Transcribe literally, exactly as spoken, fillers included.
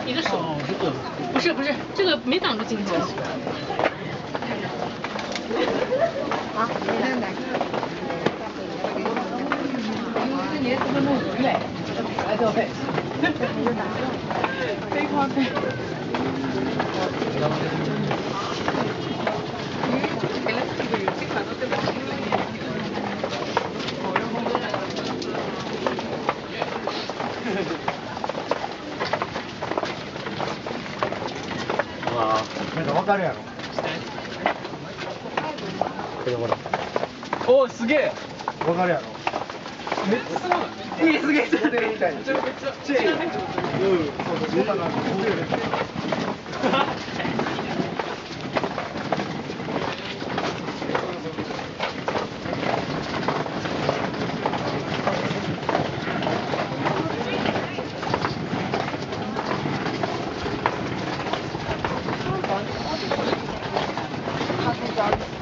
你的手，不是不是，这个没挡住镜头。 好，来来。你怎么弄人嘞？哎，对对。飞快飞。 ああ、なんかわかるやろ。これほら。 おお、すげえ。 わかるやろ。 めっちゃすごい。えー、すげえ。 ホテルみたいな。 めちゃめちゃ。 チェーン。うん。そうそう。そんななんかホテル。 他是叫。